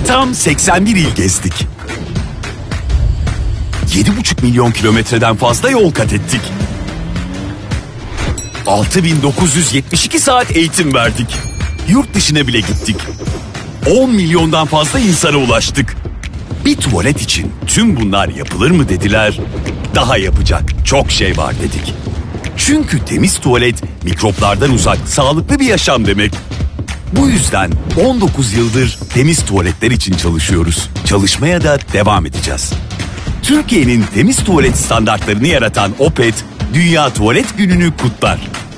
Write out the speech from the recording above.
Tam 81 il gezdik. 7,5 milyon kilometreden fazla yol kat ettik. 6.972 saat eğitim verdik. Yurt dışına bile gittik. 10 milyondan fazla insana ulaştık. Bir tuvalet için tüm bunlar yapılır mı dediler. Daha yapacak çok şey var dedik. Çünkü temiz tuvalet mikroplardan uzak, sağlıklı bir yaşam demek. Bu yüzden 19 yıldır temiz tuvaletler için çalışıyoruz. Çalışmaya da devam edeceğiz. Türkiye'nin temiz tuvalet standartlarını yaratan Opet, Dünya Tuvalet Günü'nü kutlar.